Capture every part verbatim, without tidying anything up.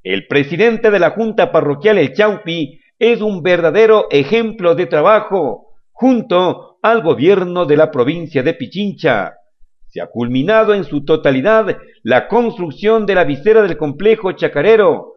El presidente de la Junta Parroquial El Chaupi es un verdadero ejemplo de trabajo junto al gobierno de la provincia de Pichincha. Se ha culminado en su totalidad la construcción de la visera del complejo chacarero.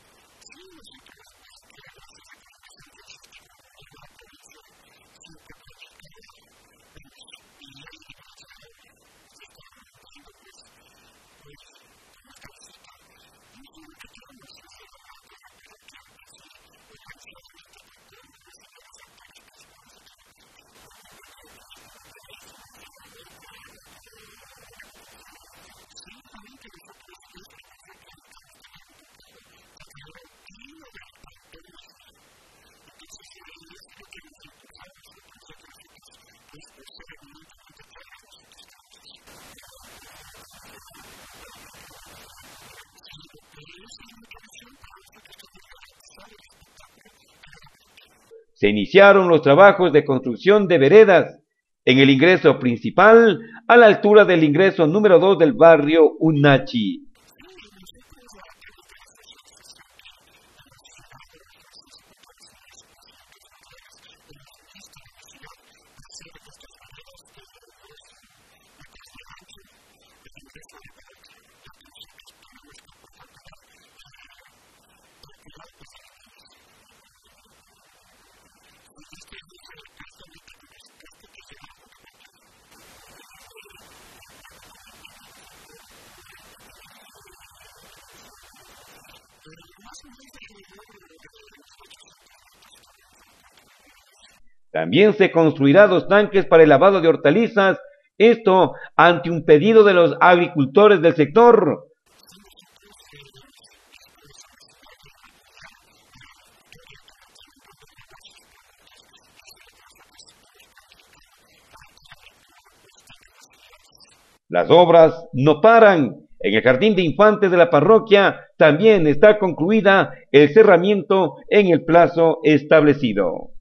Se iniciaron los trabajos de construcción de veredas en el ingreso principal a la altura del ingreso número dos del barrio Unachi. También se construirá dos tanques para el lavado de hortalizas, esto ante un pedido de los agricultores del sector. Las obras no paran. En el jardín de infantes de la parroquia también está concluida el cerramiento en el plazo establecido.